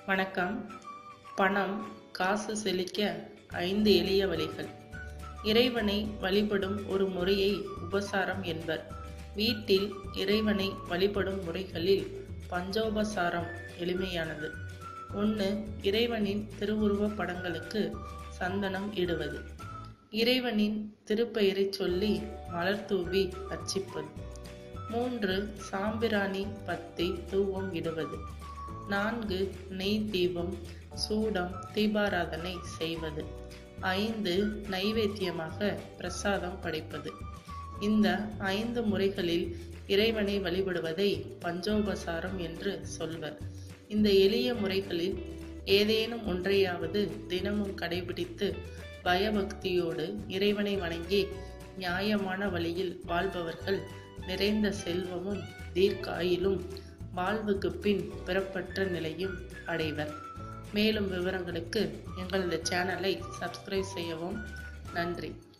வணக்கம். பணம், காசு செழிக்க 5 எளிய வழிகள். இறைவனை வழிபடும் ஒரு முறையை உபசாரம் என்பர். வீட்டில் இறைவனை வழிபடும் முறைகளில் பஞ்சோபசாரம் எளிமையானது. 1. இறைவனின் திருவுருவப் படங்களுக்கு சந்தனம் இடுவது. இறைவனின் திருப்பெயரைச் சொல்லி மலர் தூவி அர்ச்சிப்பது. 3. சாம்பிராணி பத்தி தூவம் இடுவது. 4. நெய் தீபம், சூடம், தீபாராதனை செய்வது. 5. நைவேத்தியமாக பிரசாதம் படைப்பது. இந்த 5 முறைகளில் இறைவனை வழிபடுவதை பஞ்சோபசாரம் என்று சொல்வர். இந்த எளிய முறைகளில் ஏதேனும் ஒன்றையாவது தினமும் கடைபிடித்து பயபக்தியோடு இறைவனை வணங்கி நியாயமான வழியில் வாழ்பவர்கள் நிறைந்த செல்வமும் தீர்க்காயிலும் வாழ்வுக்கு பின் பிறப்பற்ற நிலையும் அடைவர். மேலும் விவரங்களுக்கு எங்களது சேனலை சப்ஸ்கிரைப் செய்யவும். நன்றி.